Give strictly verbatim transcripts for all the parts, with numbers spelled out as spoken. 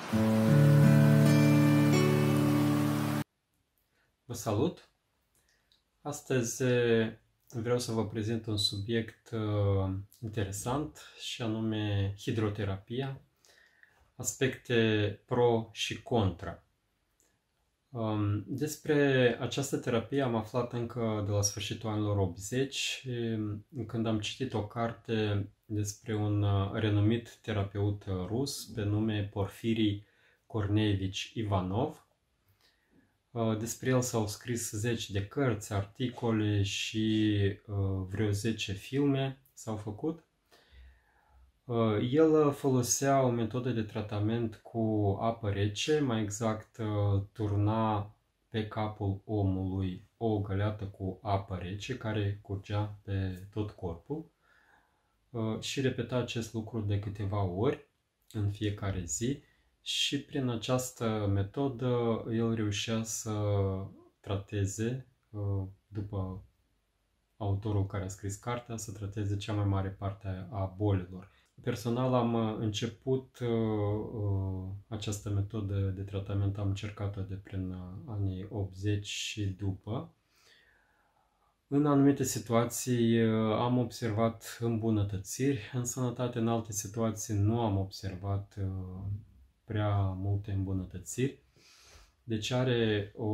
Vă salut! Astăzi vreau să vă prezint un subiect uh, interesant și anume hidroterapia, aspecte pro și contra. Um, despre această terapie am aflat încă de la sfârșitul anilor optzeci, când am citit o carte despre un renumit terapeut rus pe nume Porfiri Korneevici Ivanov. Despre el s-au scris zeci de cărți, articole și uh, vreo zece filme s-au făcut. Uh, el folosea o metodă de tratament cu apă rece, mai exact uh, turna pe capul omului o găleată cu apă rece care curgea pe tot corpul uh, și repeta acest lucru de câteva ori în fiecare zi. Și prin această metodă el reușea să trateze, după autorul care a scris cartea, să trateze cea mai mare parte a bolilor. Personal am început această metodă de tratament, am încercat-o de prin anii optzeci și după. În anumite situații am observat îmbunătățiri în sănătate, în alte situații nu am observat prea multe îmbunătățiri, deci are o,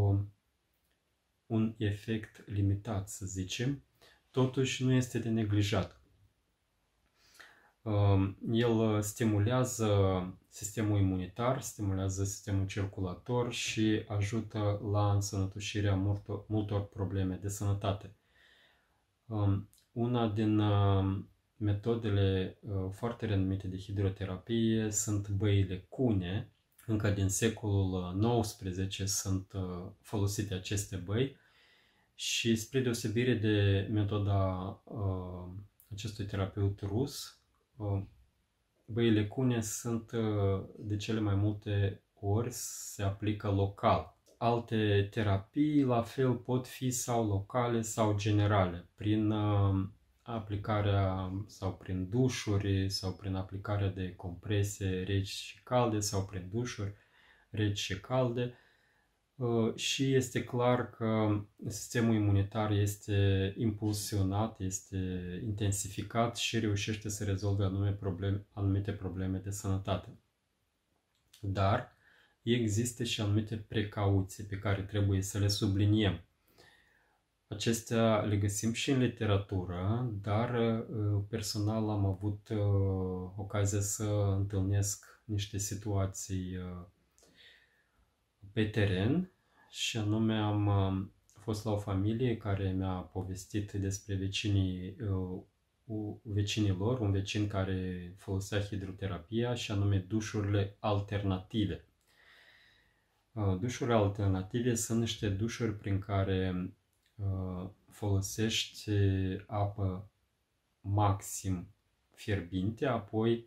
un efect limitat, să zicem, totuși nu este de neglijat. El stimulează sistemul imunitar, stimulează sistemul circulator și ajută la însănătoșirea multor, multor probleme de sănătate. Una din metodele uh, foarte renumite de hidroterapie sunt băile cune. Încă din secolul nouăsprezece sunt uh, folosite aceste băi și spre deosebire de metoda uh, acestui terapeut rus, uh, băile cune sunt uh, de cele mai multe ori se aplică local. Alte terapii la fel pot fi sau locale sau generale, prin uh, aplicarea sau prin dușuri sau prin aplicarea de comprese reci și calde sau prin dușuri reci și calde. Și este clar că sistemul imunitar este impulsionat, este intensificat și reușește să rezolve anume probleme, anumite probleme de sănătate. Dar există și anumite precauții pe care trebuie să le subliniem. Acestea le găsim și în literatură, dar personal am avut ocazia să întâlnesc niște situații pe teren și anume am fost la o familie care mi-a povestit despre vecinii, vecinilor, un vecin care folosea hidroterapia și anume dușurile alternative. Dușurile alternative sunt niște dușuri prin care folosești apă maxim fierbinte, apoi,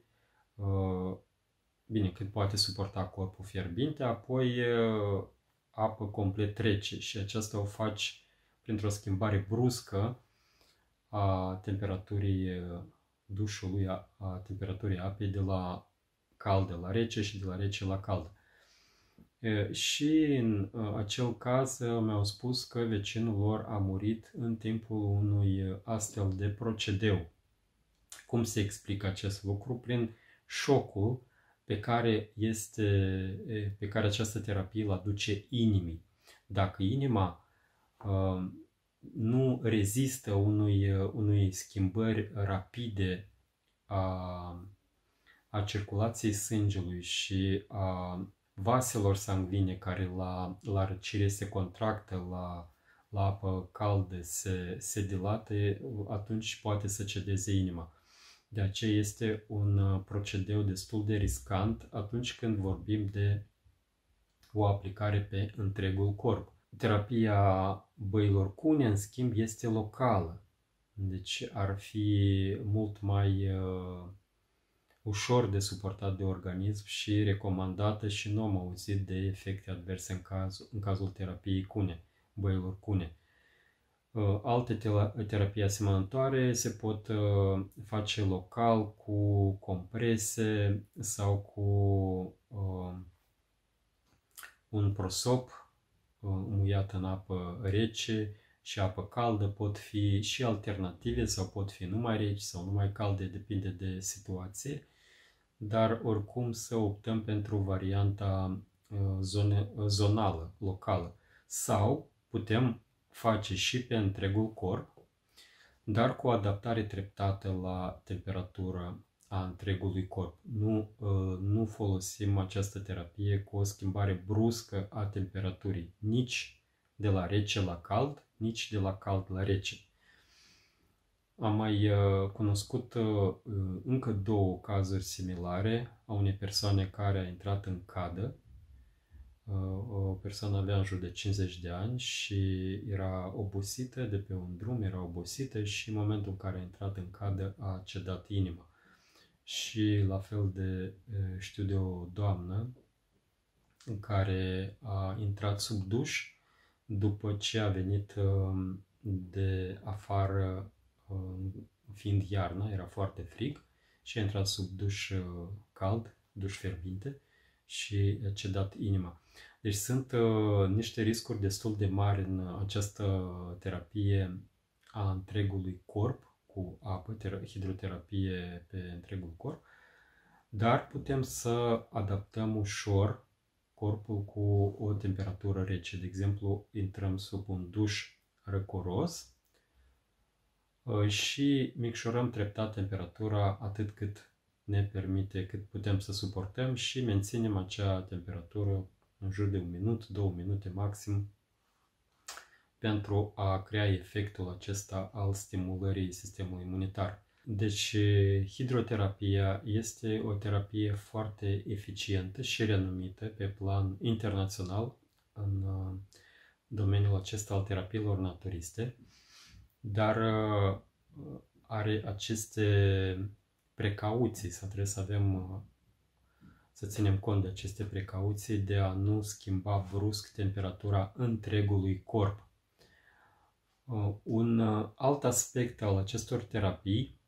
bine, cât poate suporta corpul fierbinte, apoi apă complet rece și aceasta o faci printr-o schimbare bruscă a temperaturii dușului, a, a temperaturii apei de la caldă la rece și de la rece la caldă. Și în acel caz mi-au spus că vecinul lor a murit în timpul unui astfel de procedeu. Cum se explică acest lucru? Prin șocul pe care, este, pe care această terapie îl aduce inimii. Dacă inima uh, nu rezistă unui, unui schimbări rapide a, a circulației sângelui și a vaselor sanguine care la, la răcire se contractă, la, la apă caldă se, se dilată, atunci poate să cedeze inima. De aceea este un procedeu destul de riscant atunci când vorbim de o aplicare pe întregul corp. Terapia băilor cune, în schimb, este locală. Deci ar fi mult mai uh, ușor de suportat de organism și recomandată și nu am auzit de efecte adverse în, caz, în cazul terapiei cune, băilor cune. Alte terapii asemănătoare se pot face local cu comprese sau cu un prosop muiat în apă rece și apă caldă pot fi și alternative sau pot fi numai reci sau numai calde, depinde de situație, dar oricum să optăm pentru varianta zone, zonală, locală. Sau putem face și pe întregul corp, dar cu o adaptare treptată la temperatura a întregului corp. Nu, nu folosim această terapie cu o schimbare bruscă a temperaturii, nici de la rece la cald, nici de la cald la rece. Am mai cunoscut încă două cazuri similare a unei persoane care a intrat în cadă. O persoană avea în jur de cincizeci de ani și era obosită de pe un drum, era obosită și în momentul în care a intrat în cadă a cedat inima. Și la fel de știu de o doamnă în care a intrat sub duș după ce a venit de afară, fiind iarnă, era foarte frig și a intrat sub duș cald, duș fierbinte și a cedat inima. Deci sunt uh, niște riscuri destul de mari în această terapie a întregului corp cu apă, hidroterapie pe întregul corp, dar putem să adaptăm ușor corpul cu o temperatură rece. De exemplu, intrăm sub un duș răcoros uh, și micșorăm treptat temperatura atât cât ne permite, cât putem să suportăm și menținem acea temperatură în jur de un minut, două minute maxim, pentru a crea efectul acesta al stimulării sistemului imunitar. Deci, hidroterapia este o terapie foarte eficientă și renumită pe plan internațional în domeniul acesta al terapiilor naturiste, dar are aceste precauții, să trebuie să avem să ținem cont de aceste precauții de a nu schimba brusc temperatura întregului corp. Un alt aspect al acestor terapii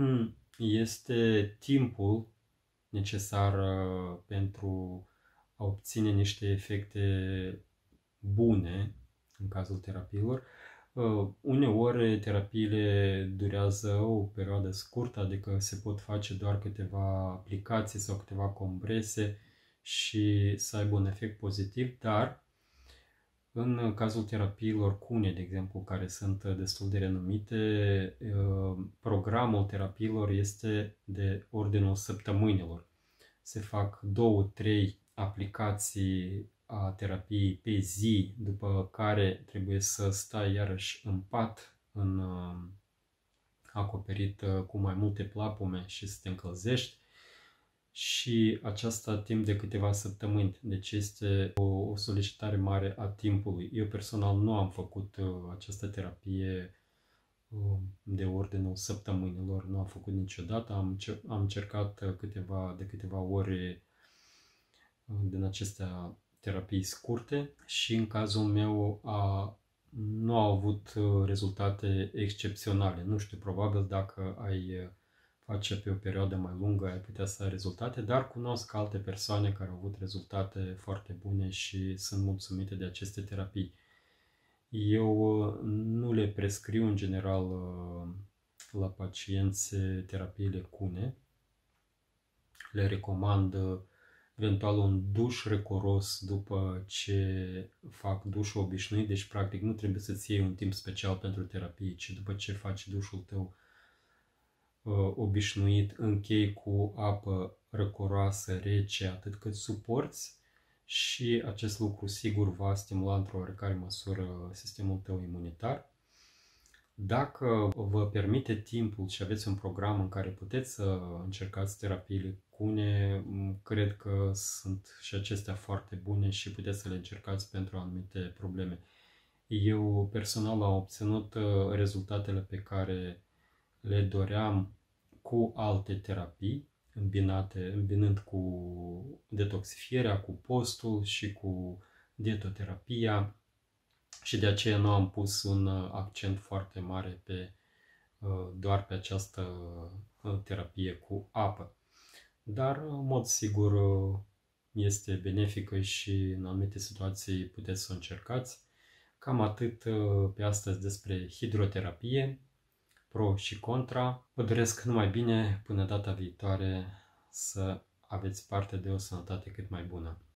este timpul necesar pentru a obține niște efecte bune în cazul terapiilor. Uneori terapiile durează o perioadă scurtă, adică se pot face doar câteva aplicații sau câteva comprese și să aibă un efect pozitiv, dar în cazul terapiilor cune, de exemplu, care sunt destul de renumite, programul terapiilor este de ordinul săptămânilor. Se fac două, trei aplicații a terapiei pe zi, după care trebuie să stai iarăși în pat, în, acoperit cu mai multe plapume și să te încălzești, și aceasta timp de câteva săptămâni. Deci este o, o solicitare mare a timpului. Eu personal nu am făcut această terapie de ordinul săptămânilor, nu am făcut niciodată, am, am încercat câteva, de câteva ori din acestea terapii scurte și în cazul meu a, nu au avut rezultate excepționale. Nu știu, probabil dacă ai face pe o perioadă mai lungă ai putea să ai rezultate, dar cunosc alte persoane care au avut rezultate foarte bune și sunt mulțumite de aceste terapii. Eu nu le prescriu în general la pacienți terapiile cune. Le recomand eventual un duș recoros după ce fac dușul obișnuit, deci practic nu trebuie să-ți iei un timp special pentru terapie, ci după ce faci dușul tău uh, obișnuit, închei cu apă răcoroasă, rece, atât cât suporți, și acest lucru sigur va stimula într-o oarecare măsură sistemul tău imunitar. Dacă vă permite timpul și aveți un program în care puteți să încercați terapiile cune, cred că sunt și acestea foarte bune și puteți să le încercați pentru anumite probleme. Eu personal am obținut rezultatele pe care le doream cu alte terapii, îmbinate, îmbinând cu detoxifierea, cu postul și cu dietoterapia. Și de aceea nu am pus un accent foarte mare pe, doar pe această terapie cu apă. Dar, în mod sigur, este benefică și în anumite situații puteți să o încercați. Cam atât pe astăzi despre hidroterapie, pro și contra. Vă doresc numai bine, până data viitoare să aveți parte de o sănătate cât mai bună.